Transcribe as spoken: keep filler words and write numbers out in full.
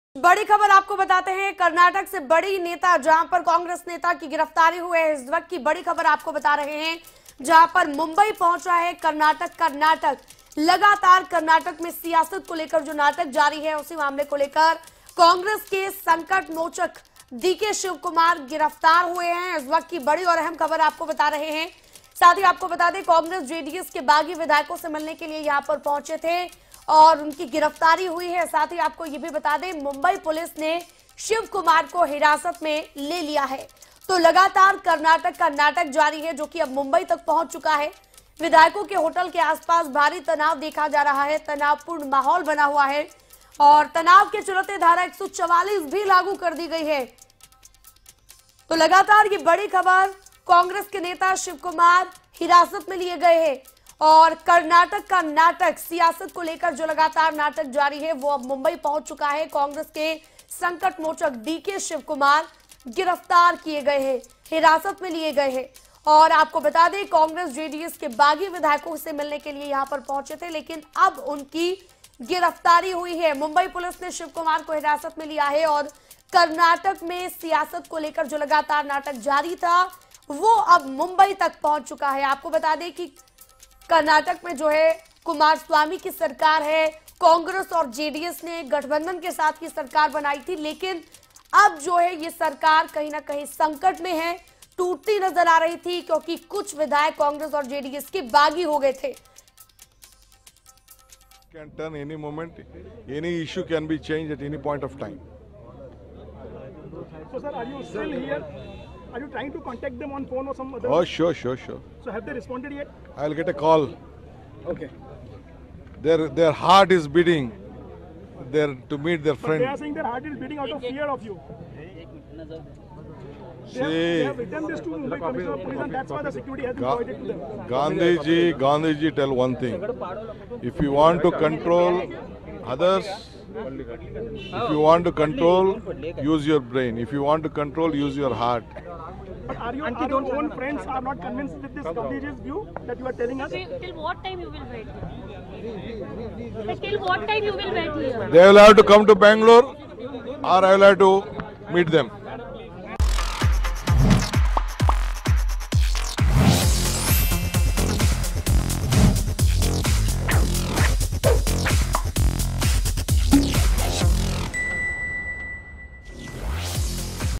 बड़ी खबर आपको बताते हैं। कर्नाटक से बड़ी नेता जहां पर कांग्रेस नेता की गिरफ्तारी हुई है, इस वक्त की बड़ी खबर आपको बता रहे हैं, जहां पर मुंबई पहुंचा है कर्नाटक का नाटक। लगातार कर्नाटक में सियासत को लेकर जो नाटक जारी है, उसी मामले को लेकर कांग्रेस के संकट मोचक डीके शिव कुमार गिरफ्तार हुए हैं। इस वक्त की बड़ी और अहम खबर आपको बता रहे हैं। साथ ही आपको बता दें, कांग्रेस जेडीएस के बागी विधायकों से मिलने के लिए यहां पर पहुंचे थे और उनकी गिरफ्तारी हुई है। साथ ही आपको ये भी बता दें, मुंबई पुलिस ने शिव कुमार को हिरासत में ले लिया है। तो लगातार कर्नाटक का नाटक जारी है, जो कि अब मुंबई तक पहुंच चुका है। विधायकों के होटल के आसपास भारी तनाव देखा जा रहा है, तनावपूर्ण माहौल बना हुआ है और तनाव के चलते धारा एक सौ चवालीस भी लागू कर दी गई है। तो लगातार ये बड़ी खबर, कांग्रेस के नेता शिव कुमार हिरासत में लिए गए हैं और कर्नाटक का नाटक, सियासत को लेकर जो लगातार नाटक जारी है, वो अब मुंबई पहुंच चुका है। कांग्रेस के संकट मोचक डीके शिव कुमार गिरफ्तार किए गए हैं, हिरासत में लिए गए हैं। और आपको बता दें, कांग्रेस जेडीएस के बागी विधायकों से मिलने के लिए यहां पर पहुंचे थे, लेकिन अब उनकी गिरफ्तारी हुई है। मुंबई पुलिस ने शिव कुमार को हिरासत में लिया है और कर्नाटक में सियासत को लेकर जो लगातार नाटक जारी था, वो अब मुंबई तक पहुंच चुका है। आपको बता दें कि कर्नाटक में जो है कुमारस्वामी की सरकार है, कांग्रेस और जेडीएस ने गठबंधन के साथ की सरकार बनाई थी, लेकिन अब जो है ये सरकार कहीं ना कहीं संकट में है, टूटती नजर आ रही थी, क्योंकि कुछ विधायक कांग्रेस और जेडीएस के बागी हो गए थे। Can turn any moment, any issue can be changed at any point of time. So sir, are you still here? Are you trying to contact them on phone or some other? Oh, sure, sure, sure. So have they responded yet? I'll get a call. Okay. Their their heart is beating. They're to meet their But friend. they are saying their heart is beating out of fear of you. They have, they See, have written this to Mumbai Commissioner of Police, and that's why the security has been Ga- provided to them. Gandhiji, Gandhiji tell one thing. If you want to control others, if you want to control, use your brain. If you want to control, use your heart. But are you, are your own friends are not convinced with this Gandhiji's view that you are telling us? Till till what time you will wait here? Like, till what time you will wait here? They will have to come to Bangalore, or I will have to meet them.